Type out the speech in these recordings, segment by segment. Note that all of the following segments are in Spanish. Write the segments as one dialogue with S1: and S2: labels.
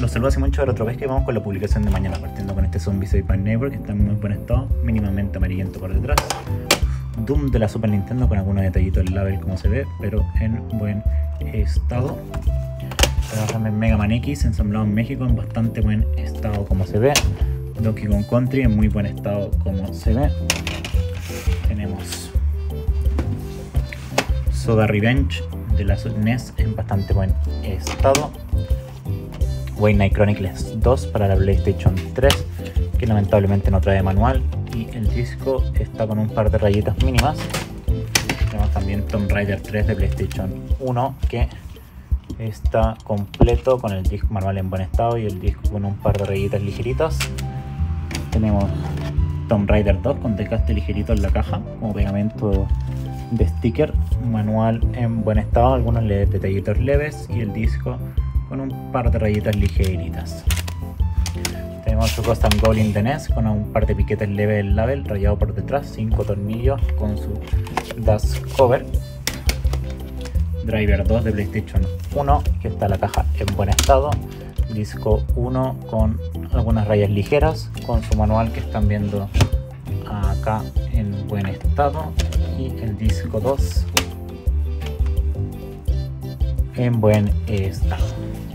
S1: Los saludo hace mucho de Retropesca y vamos con la publicación de mañana, partiendo con este Zombicide My Neighbor que está en muy buen estado, mínimamente amarillento por detrás. Doom de la Super Nintendo con algunos detallitos del label como se ve, pero en buen estado. Tenemos también Mega Man X ensamblado en México en bastante buen estado como se ve. Donkey Kong Country en muy buen estado como se ve. Tenemos Soda Revenge de la NES en bastante buen estado. Wayne Knight Chronicles 2 para la PlayStation 3, que lamentablemente no trae manual, y el disco está con un par de rayitas mínimas. Tenemos también Tomb Raider 3 de PlayStation 1, que está completo con el disco manual en buen estado y el disco con un par de rayitas ligeritas. Tenemos Tomb Raider 2 con desgaste ligerito en la caja como pegamento de sticker, manual en buen estado, algunos detallitos leves y el disco con un par de rayitas ligeritas. Tenemos su Ghost and Goblin de NES con un par de piquetes leves del label rayado por detrás, 5 tornillos con su dust cover. Driver 2 de PlayStation 1, que está la caja en buen estado. Disco 1 con algunas rayas ligeras, con su manual que están viendo acá en buen estado. Y el disco 2 en buen estado.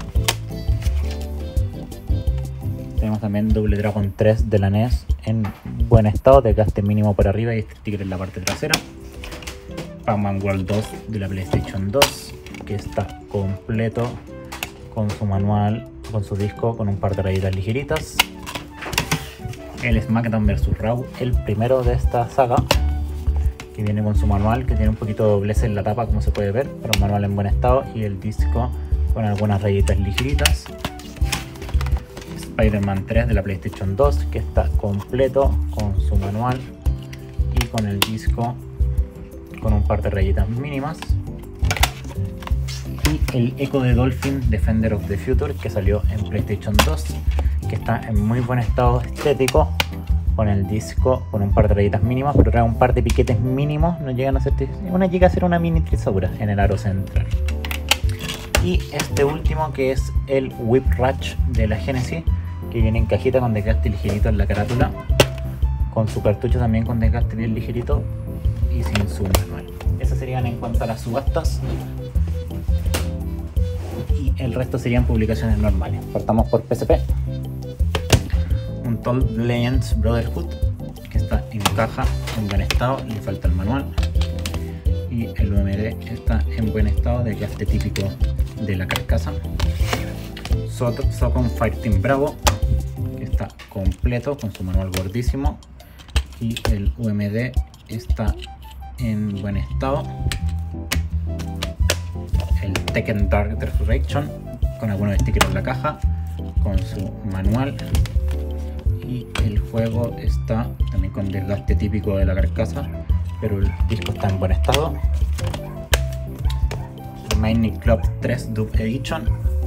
S1: Tenemos también Double Dragon 3 de la NES en buen estado, desgaste mínimo por arriba y este sticker en la parte trasera. Pac-Man World 2 de la PlayStation 2, que está completo con su manual, con su disco, con un par de rayitas ligeritas. El SmackDown vs Raw, el primero de esta saga, que viene con su manual, que tiene un poquito de doblez en la tapa como se puede ver, pero un manual en buen estado y el disco con algunas rayitas ligeritas. Spider-Man 3 de la PlayStation 2, que está completo con su manual y con el disco con un par de rayitas mínimas. Y el Echo de Dolphin Defender of the Future, que salió en PlayStation 2, que está en muy buen estado estético, con el disco con un par de rayitas mínimas, pero trae un par de piquetes mínimos, no llegan a ser, llega a ser una mini trizadura en el aro central. Y este último, que es el Whip Ratch de la Genesis, que viene en cajita con desgaste ligerito en la carátula, con su cartucho también con desgaste bien ligerito y sin su manual. Esas serían en cuanto a las subastas, y el resto serían publicaciones normales. Partamos por PSP. Un Toll Legends Brotherhood, que está en caja en buen estado, le falta el manual, y el UMD está en buen estado, desgaste típico de la carcasa. Socom Fireteam Bravo, que está completo con su manual gordísimo y el UMD está en buen estado. El Tekken Dark Resurrection con algunos stickers en la caja, con su manual, y el juego está también con desgaste típico de la carcasa, pero el disco está en buen estado. Mining Club 3 Dub Edition,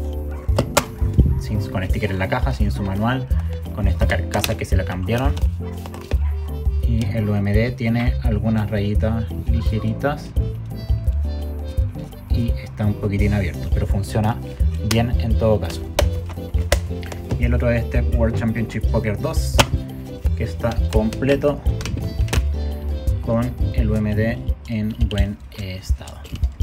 S1: con sticker en la caja, sin su manual, con esta carcasa que se la cambiaron, y el UMD tiene algunas rayitas ligeritas y está un poquitín abierto, pero funciona bien en todo caso. Y el otro es este World Championship Poker 2, que está completo con el UMD en buen estado.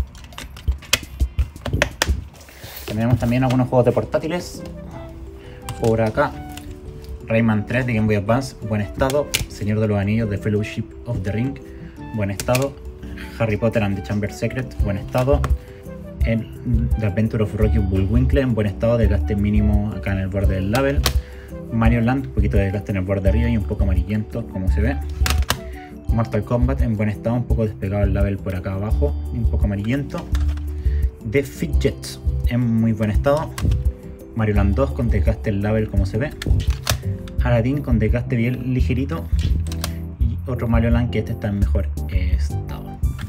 S1: Tenemos también algunos juegos de portátiles. Por acá, Rayman 3 de Game Boy Advance, buen estado. Señor de los Anillos de Fellowship of the Ring, buen estado. Harry Potter and the Chamber Secret, buen estado. El The Adventure of Rocky Bullwinkle en buen estado, desgaste mínimo acá en el borde del label. Mario Land, un poquito de desgaste en el borde de arriba y un poco amarillento como se ve. Mortal Kombat en buen estado, un poco despegado el label por acá abajo y un poco amarillento. The Fidget en muy buen estado. Mario Land 2 con desgaste el label como se ve. Aladdin con desgaste bien ligerito. Y otro Mario Land que este está en mejor estado.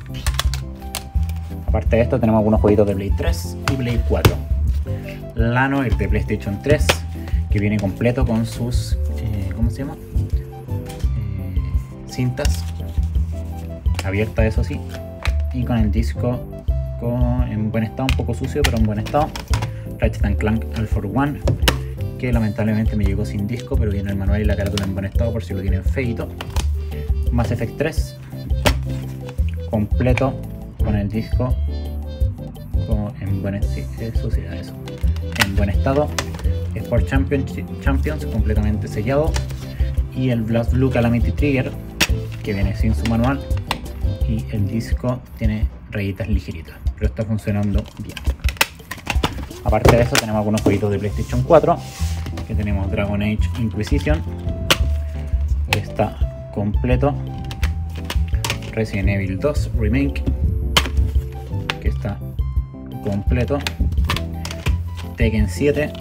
S1: Aparte de esto tenemos algunos jueguitos de Play 3 y Play 4. Lanoir de PlayStation 3, que viene completo con sus ¿cómo se llama? Cintas abiertas, eso sí, y con el disco en buen estado, un poco sucio pero en buen estado. Ratchet & Clank All for One, que lamentablemente me llegó sin disco, pero viene el manual y la carátula en buen estado por si lo tienen feito. Mass Effect 3 completo con el disco en buen estado. Sport Champions completamente sellado, y el Blast Blue Calamity Trigger que viene sin su manual, y el disco tiene rayitas ligeritas, pero está funcionando bien. Aparte de eso tenemos algunos jueguitos de PlayStation 4, que tenemos Dragon Age Inquisition, que está completo, Resident Evil 2 Remake, que está completo, Tekken 7,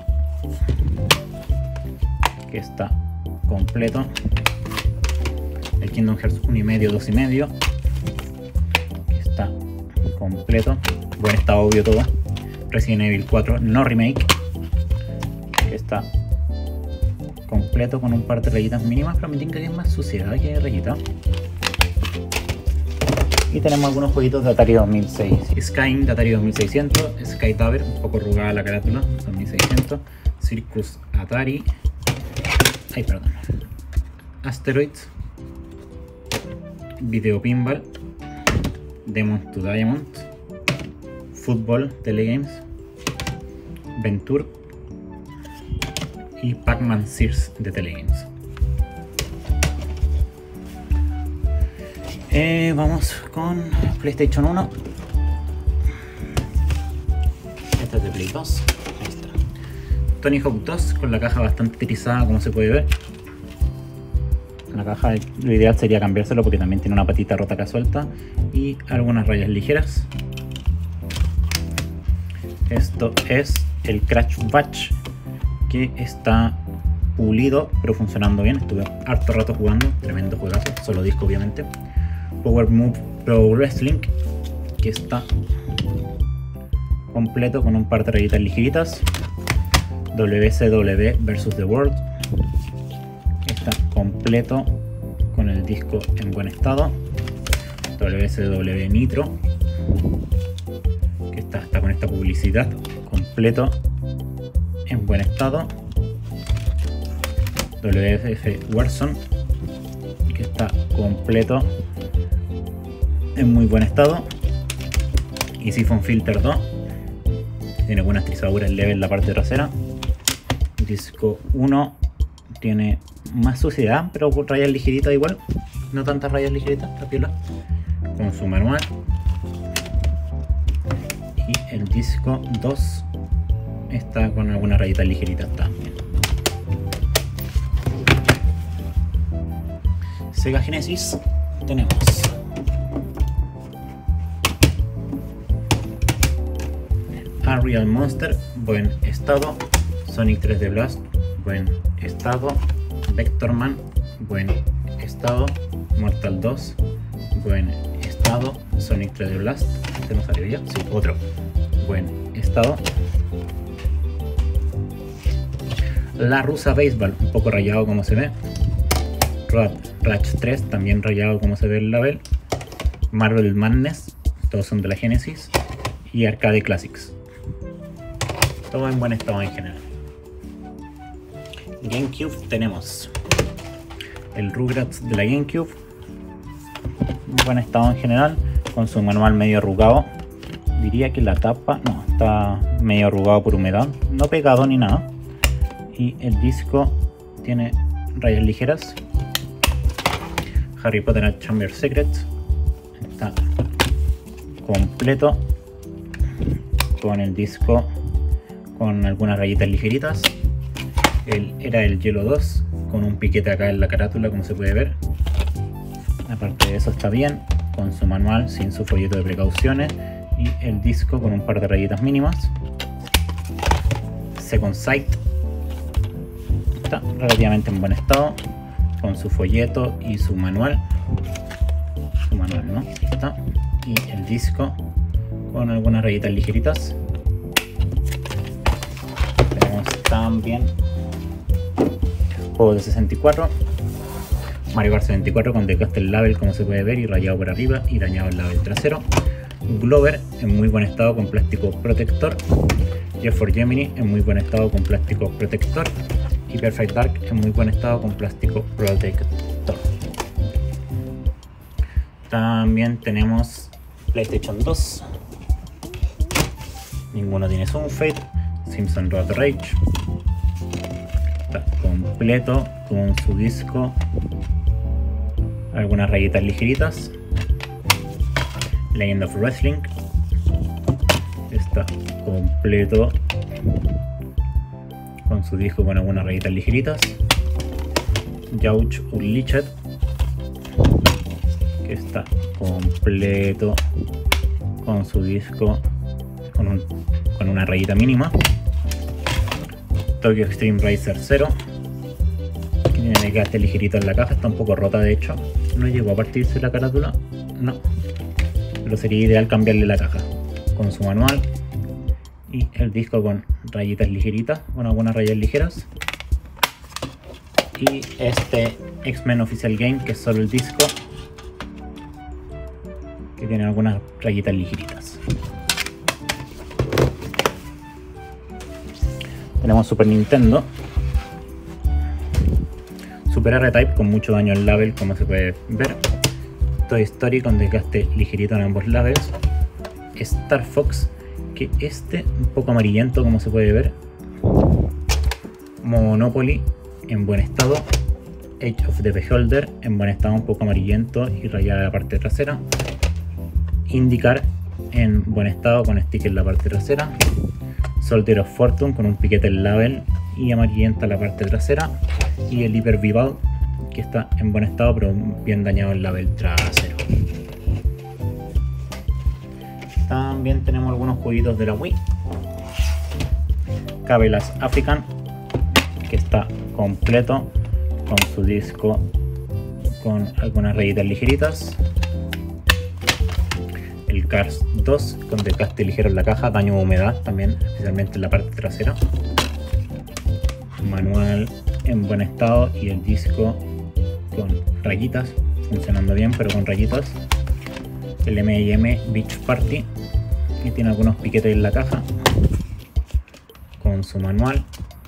S1: que está completo, el Kingdom Hearts 1.5, 2.5, que está completo, buen estado obvio todo, Resident Evil 4 no remake, que está completo con un par de rayitas mínimas, pero me tinca que es más suciedad que rayita. Y tenemos algunos jueguitos de Atari 2006. Skyrim de Atari 2600, Sky Tower, un poco arrugada la carátula, 2600, Circus Atari, Asteroids, Video Pinball, Demon to Diamond, Fútbol Telegames, Venture y Pac-Man Sears de Telegames. Vamos con PlayStation 1. Este es de Play 2. Ahí está. Tony Hawk 2 con la caja bastante utilizada, como se puede ver. La caja, lo ideal sería cambiárselo porque también tiene una patita rota acá suelta y algunas rayas ligeras. Esto es el Crash Bash, que está pulido pero funcionando bien. Estuve harto rato jugando, tremendo juegazo, solo disco obviamente. Power Move Pro Wrestling, que está completo con un par de rayitas ligeritas. WCW vs The World, está completo con el disco en buen estado. WCW Nitro, que está con esta publicidad, completo en buen estado. WFF Warzone, que está completo en muy buen estado. Y Siphon Filter 2, que tiene buenas trizaduras leves en la parte trasera. Disco 1 tiene más suciedad, pero con rayas ligeritas igual, no tantas rayas ligeritas, la piola, con su manual. Y el disco 2 está con algunas rayitas ligeritas también. Sega Genesis tenemos Unreal Monster, buen estado. Sonic 3D Blast, buen estado. Vectorman, buen estado. Mortal 2, buen estado. Sonic 3D Blast, este no salió ya, sí, otro, buen estado. La Rusa Baseball, un poco rayado como se ve. Ratch 3, también rayado como se ve el label. Marvel Madness, todos son de la Genesis. Y Arcade Classics, todo en buen estado en general. GameCube tenemos el Rugrats de la GameCube, en buen estado en general, con su manual medio arrugado. Diría que la tapa, no, está medio arrugado por humedad, no pegado ni nada. Y el disco tiene rayas ligeras. Harry Potter and Chamber Secrets está completo con el disco con algunas rayitas ligeritas. Era el Hielo 2 con un piquete acá en la carátula, como se puede ver. Aparte de eso está bien, con su manual sin su folleto de precauciones, y el disco con un par de rayitas mínimas. Second Sight está relativamente en buen estado, con su folleto y su manual. Su manual, ¿no? Ahí está. Y el disco con algunas rayitas ligeritas. Tenemos también juegos de 64. Mario Kart 64 con desgaste el label, como se puede ver, y rayado por arriba y dañado el label trasero. Glover en muy buen estado con plástico protector. Jet for Gemini en muy buen estado con plástico protector. Y Perfect Dark en muy buen estado con plástico protector. También tenemos PlayStation 2. Ninguno tiene Sunfade. Simpson Road Rage. Está completo con su disco. Algunas rayitas ligeritas. Legend of Wrestling. Está completo con su disco con algunas rayitas ligeritas. Youch Unleashed, que está completo con su disco con una rayita mínima. Tokyo Extreme Racer 0, que tiene desgaste ligerito en la caja, está un poco rota de hecho. No llegó a partirse la carátula, no, pero sería ideal cambiarle la caja. Con su manual y el disco con rayitas ligeritas, con algunas rayas ligeras. Y este X-Men Official Game, que es solo el disco, que tiene algunas rayitas ligeritas. Tenemos Super Nintendo, Super R-Type con mucho daño en label, como se puede ver. Toy Story con desgaste ligerito en ambos labels. Star Fox, que un poco amarillento, como se puede ver. Monopoly en buen estado. Age of the Beholder en buen estado, un poco amarillento y rayada la parte trasera. IndyCar en buen estado con sticker en la parte trasera. Soldier of Fortune con un piquete en label y amarillenta la parte trasera. Y el Hyper V-Ball, que está en buen estado pero bien dañado el label trasero. También tenemos algunos jueguitos de la Wii. Cabela's African, que está completo con su disco con algunas rayitas ligeritas. El Cars 2 con desgaste ligero en la caja, daño de humedad también, especialmente en la parte trasera. Manual en buen estado y el disco con rayitas, funcionando bien pero con rayitas. El M&M Beach Party, que tiene algunos piquetes en la caja, con su manual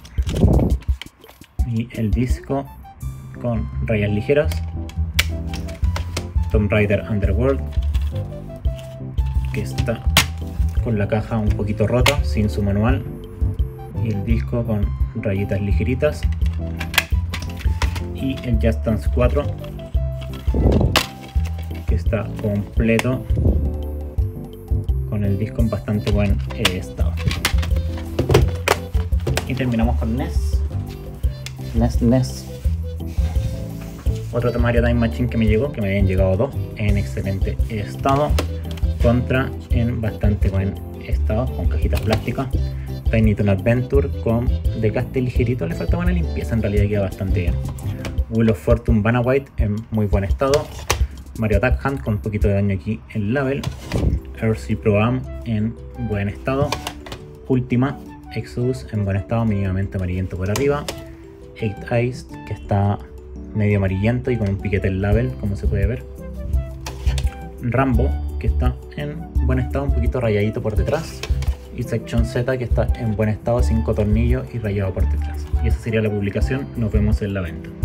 S1: y el disco con rayas ligeras. Tomb Raider Underworld, que está con la caja un poquito rota, sin su manual y el disco con rayitas ligeritas. Y el Just Dance 4, que está completo con el disco en bastante buen estado. Y terminamos con NES. Otro Mario Time Machine que me llegó, que me habían llegado dos en excelente estado, contra en bastante buen estado, con cajitas plásticas. Tiny Toon Adventure con desgaste ligerito, le falta buena limpieza, en realidad queda bastante bien. Wheel of Fortune Vanillite en muy buen estado. Mario Attack Hunt con un poquito de daño aquí en label. RC Pro Am en buen estado. Ultima Exodus en buen estado, mínimamente amarillento por arriba. Eight Eyes, que está medio amarillento y con un piquete en label, como se puede ver. Rambo, que está en buen estado, un poquito rayadito por detrás. Y Section Z, que está en buen estado, 5 tornillos y rayado por detrás. Y esa sería la publicación. Nos vemos en la venta.